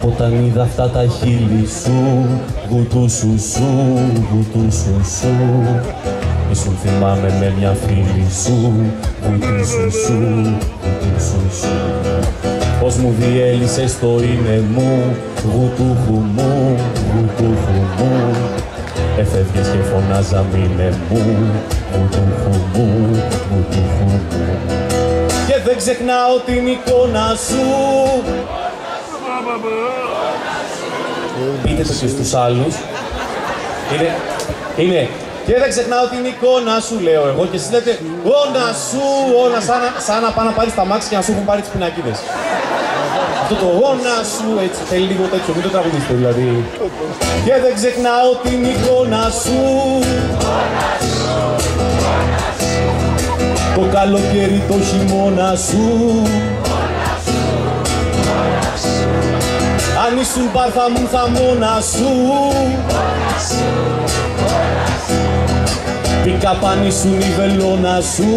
Όταν είδα αυτά τα χείλη σου, γουτού σου σου, γουτού σου σου, ήσουν θυμάμαι με μια φίλη σου, γουτού σου σου, γουτού σου σου. Πώς μου διέλυσες το είναι μου, γουτούχου μου, γουτούχου μου, εφεύγες και φωνάζα μήνε μου, γουτούχου μου, γουτούχου μου. Και δεν ξεχνάω την εικόνα σου. Πείτε το και στους άλλους. Είναι. Και δεν ξεχνάω την εικόνα σου, λέω εγώ, και εσείς λέτε «Όνα σου», «Όνα», σαν να πάνε να πάρεις τα μάξι και να σου έχουν πάρει τις πινακίδες. Αυτό το «Όνα σου», έτσι, θέλει λίγο τέτοιο, μην το τραγουδίσετε δηλαδή. Και δεν ξεχνάω την εικόνα σου. Το καλοκαίρι, το χειμώνα σου. Αν ήσουν μπαρ θα μου θα μόνα σου. Πικάπ αν ήσουν η βελόνα σου.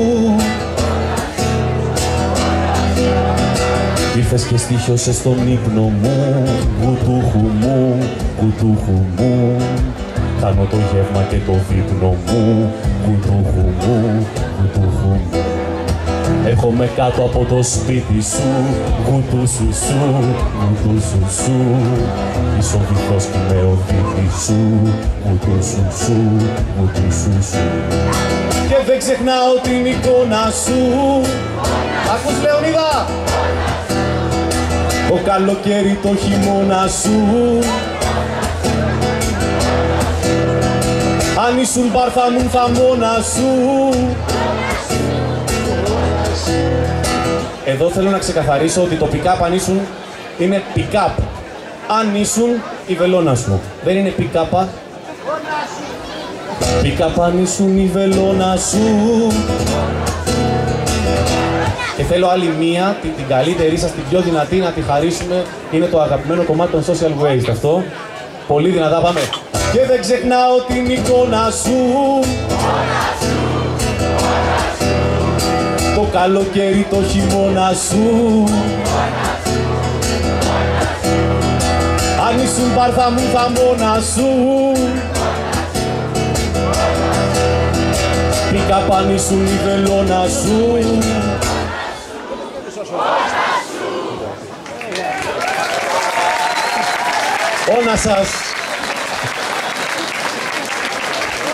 Ήρθες και στοίχιωσες στον ύπνο μου, γουτούχου μου, γουτούχου μου. Κάνω το γεύμα και το δείπνο μου, γουτούχου μου, γουτούχου μου. Έρχομαι κάτω από το σπίτι σου, γουτού σου σου, γουτού σου σου. Είσαι ο βυθός και είμαι ο δίπλης σου, γουτού σου σου, γουτού σου σου. Και δεν ξεχνάω την εικόνα σου. Ακούς Λεωνίδα! Το καλοκαίρι, το χειμώνα σου. Αν ήσουν μπαρ θα μου θα μόνα σου. Εδώ θέλω να ξεκαθαρίσω ότι το pick-up αν ήσουν είναι pick-up. Αν ήσουν η βελόνα σου. Δεν είναι pick-up. Pick-up αν ήσουν η βελόνα σου. Και θέλω άλλη μία, την καλύτερη σας, την πιο δυνατή να τη χαρίσουμε. Είναι το αγαπημένο κομμάτι των Social Waste αυτό. Πολύ δυνατά πάμε. Και δεν ξεχνάω την εικόνα σου. Το καλοκαίρι, το χειμώνα σου. Αν ήσουν μπαρ θα μου θα μόνα σου. Πικάπ αν ήσουν η βελόνα σου. Όνα σας.